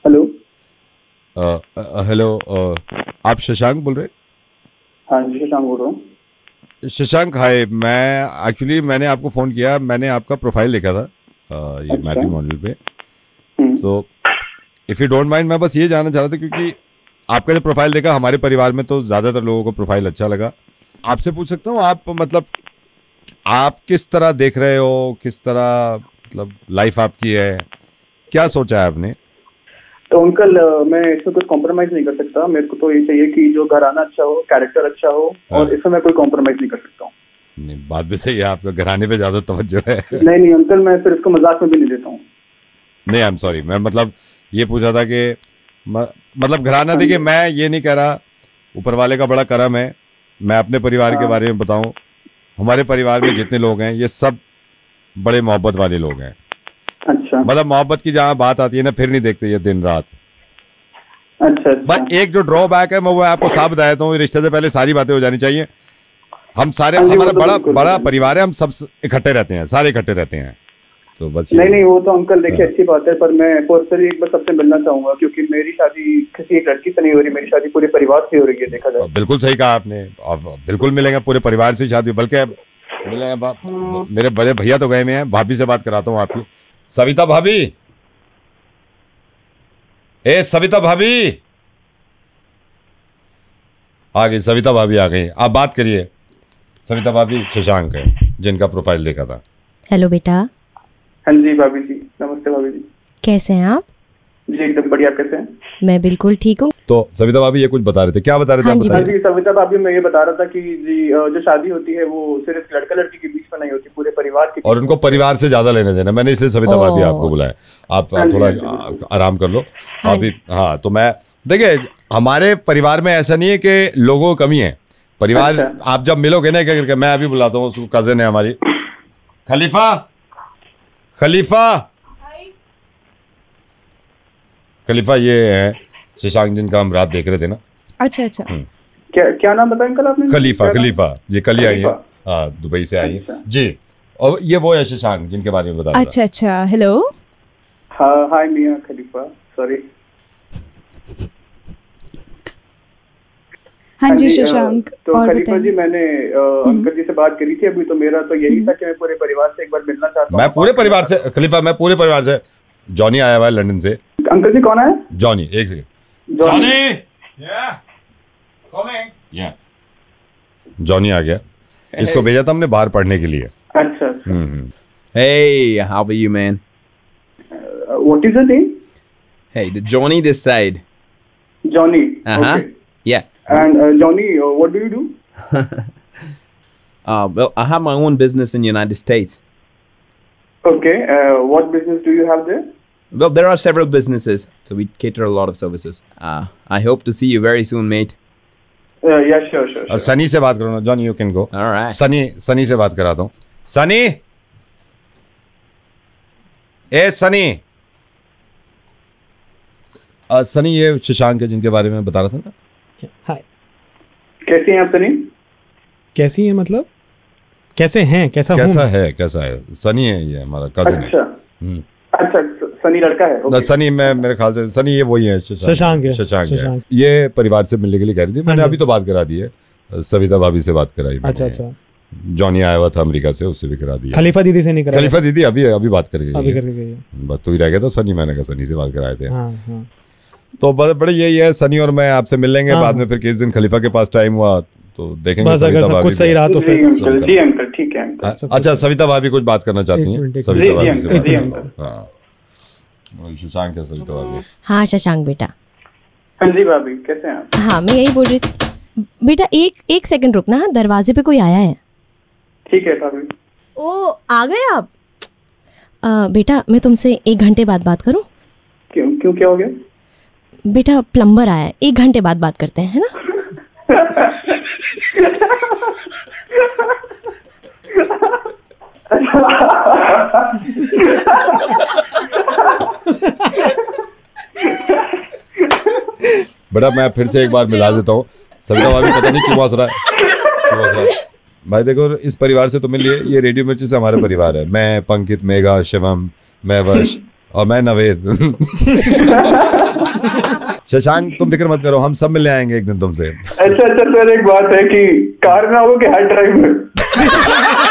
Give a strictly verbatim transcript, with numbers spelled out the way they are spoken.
Hello. Hello, आप शशांक बोल रहे हैं? हाँ जी, शशांक बोल रहा हूँ। शशांक, हाय। मैं एक्चुअली मैंने आपको फ़ोन किया, मैंने आपका प्रोफाइल देखा था uh, ये अच्छा। मैट्रिमोनियल पे। हम्म। तो इफ़ यू डोंट माइंड, मैं बस ये जानना चाह रहा था क्योंकि आपका जो प्रोफाइल देखा, हमारे परिवार में तो ज़्यादातर लोगों को प्रोफाइल अच्छा लगा। आपसे पूछ सकता हूँ, आप मतलब आप किस तरह देख रहे हो, किस तरह मतलब लाइफ आपकी है, क्या सोचा है आपने? तो अंकल, अ, मैं इसमें कुछ कॉम्प्रोमाइज नहीं कर सकता। मेरे को तो ये चाहिए कि जो घराना अच्छा हो, कैरेक्टर अच्छा हो, हाँ। और इसमें मैं कोई कॉम्प्रोमाइज नहीं कर सकता हूँ। नहीं, बात भी सही है, आपका घराने पे ज़्यादा तवज्जो है। नहीं नहीं अंकल, मैं फिर इसको मजाक में भी नहीं लेता हूँ। नहीं, आई एम सॉरी, मैं मतलब ये पूछा था कि म, मतलब घराना, हाँ देखिए जी। मैं ये नहीं कह रहा, ऊपर वाले का बड़ा करम है। मैं अपने परिवार के हाँ। बारे में बताऊं, हमारे परिवार में जितने लोग हैं ये सब बड़े मोहब्बत वाले लोग हैं। अच्छा मतलब मोहब्बत की जहाँ बात आती है ना, फिर नहीं देखते ये दिन रात। अच्छा। बस अच्छा। एक जो ड्रॉबैक है, मैं वो आपको साफ बता देता हूँ, रिश्ते से पहले सारी बातें हो जानी चाहिए। हम सारे, हाँ जी, वो हमारा तो बड़ा बिल्कुल बड़ा बिल्कुल। परिवार है, हम सब इकट्ठे रहते हैं, सारे इकट्ठे रहते हैं, तो बस नहीं ये। नहीं, वो तो अंकल देखिए हाँ। अच्छी बात है, पर मैं पर्सनली एक बार सबसे मिलना चाहूंगा, क्योंकि मेरी शादी किसी एक लड़की से नहीं हो रही, मेरी शादी पूरे परिवार से हो रही है, देखा जाए। अब बिल्कुल सही कहा आपने, अब बिल्कुल मिलेंगे, पूरे परिवार से शादी, बल्कि अब मिलेंगे। बा- हाँ। मेरे बड़े भैया तो गए में हैं, भाभी से बात कराता हूँ आपकी। सविता भाभी, ए सविता भाभी, आ गई सविता भाभी, आ गई। आप बात करिए। सविता भाभी शशांक है, जिनका प्रोफाइल देखा था। हेलो बेटा। हाँ जी भाभी जी, नमस्ते भाभी जी। कैसे हैं आप? जी एकदम बढ़िया, आप कैसे हैं? मैं बिल्कुल ठीक हूँ। तो सविता भाभी ये कुछ बता रहे थे, क्या बता रहे थे? हाँ आप जी, हाँ बताइए। जी सविता भाभी, मैं ये बता रहा था कि जी, अ, जो शादी होती है वो सिर्फ लड़का लड़की के बीच में नहीं होती, पूरे परिवार के बीच और उनको में होती है। परिवार से ज्यादा लेने देना, मैंने इसलिए सविता भाभी आपको ओ, बुलाया। आप हाँ आप जी थोड़ा हाँ जी बिल्कुल। आ, आराम कर लो। हाँ अभी जी। हाँ, तो मैं देखिए, हमारे परिवार में ऐसा नहीं है कि लोगों की कमी है। परिवार, अच्छा आप जब मिलोगे ना क्या करके, मैं अभी बुलाता हूँ, उसको कजन है हमारी। खलीफा, खलीफा, खलीफा, ये है शशांक, जिनका हम रात देख रहे थे ना। अच्छा अच्छा। क्या क्या नाम बताया अंकल आपने? खलीफा, क्या नाम? खलीफा, ये कल ही आई है। खलीफा। हाँ, दुबई से आई है अच्छा जी। और ये वो है शशांक, जिनके बारे में बता रहा था। अच्छा अच्छा। हेलो। हाँ, हाय मियाँ खलीफा, सॉरी। हाँ जी अ, शशांक, तो और खलीफा जी, बताइए। मैंने अ, अंकल जी से बात करी थी अभी, तो मेरा तो यही था कि मैं पूरे परिवार से एक बार मिलना चाहता हूँ, मैं पूरे बात करना परिवार से, चाहता खलीफा, मैं पूरे परिवार से। जॉनी आया हुआ है लंदन से। हूँ। अंकल जी कौन है? जॉनी, एक सेकंड। जॉनी। या जॉनी आ गया। इसको भेजा था हमने बाहर पढ़ने के लिए। अच्छा अच्छा। Hmm hmm. Hey, how are you, man? What is the name? Hey, the Johnny this side. Johnny. Uh huh. Yeah. And Johnny, what do you do? Uh, well, I have my own business in the United States. Okay, what business do you have there? Well, there are several businesses, so we cater a lot of services. Uh, I hope to see you very soon, mate. Yeah sure sure. और Sunny से बात करो ना, Johnny, you can go. All right. Sunny, Sunny से बात कराता हूँ। सनी, ए सनी। अ, सनी, ये शशांक है, जिनके बारे में बता रहा था ना। हाय। कैसे हैं आप सनी? कैसी है मतलब? कैसे हैं? कैसा हूँ? कैसा है, कैसा है? सनी है, ये हमारा कजिन है। अच्छा हम्म। अच्छा, सनी लड़का है। ना, ओके। सनी, मैं मेरे ख्याल से सनी ये वही है, शशांक है। शशांक है। शशांक। ये परिवार से मिलने के लिए कह रही थी, मैंने हाँ जी। अभी तो बात करा दी है। सविता भाभी से बात कराई अच्छा मैंने। अच्छा। जॉनी आया हुआ था अमेरिका से, उससे भी करा दिया। खलीफा दीदी से नहीं करा? खलीफा दीदी अभी अभी बात करके अभी गई है। करके गई है। बस तू ही रह गया था सनी, मैंने कहा सनी से बात कराए थे। हाँ हाँ। तो बड़े बड़े यही है, सनी और मैं आपसे मिल लेंगे हाँ, बाद में। हाँ। फिर किस दिन खलीफा के पास टाइम हुआ तो देखेंगे। बस अगर सविता सब भाभी कुछ सही भी- रहा तो जी फिर अंकल, जी अंकल, ठीक है अंकल। हाँ, अच्छा, सविता भाभी कुछ बात करना चाहती एक हैं? मिनट, एक सविता मिनट। भाभी जी, से जी, बात जी, करना। अंकल। हाँ, और शशांक है, सविता भाभी। हाँ शशांक बेटा। हाँ जी भाभी, कैसे हैं आप? हाँ, मैं यही बोल रही थी। बेटा एक एक सेकंड रुकना, हाँ, दरवाजे पे कोई आया है। ठीक है भाभी। ओ, आ गए आप? आ, बेटा मैं तुमसे एक घंटे बाद बात करूं? क्यों क्यों क्या हो गया? बेटा प्लम्बर आया है, एक घंटे बाद बात करते हैं, है ना? बेटा मैं फिर से एक बार मिला देता हूँ। सविता भाभी पता नहीं क्यों हंस रहा है, क्यों हंस रहा है। भाई देखो, इस परिवार से तो मिलिए, ये रेडियो मिर्ची से हमारा परिवार है। मैं, पंकित, मेघा, शिवम, मैं, वर्ष, और मैं नवेद। शशांक तुम फिक्र मत करो, हम सब मिलने आएंगे एक दिन तुमसे। अच्छा अच्छा सर, एक बात है कि कार में आओगे कि हार्ड ड्राइव में?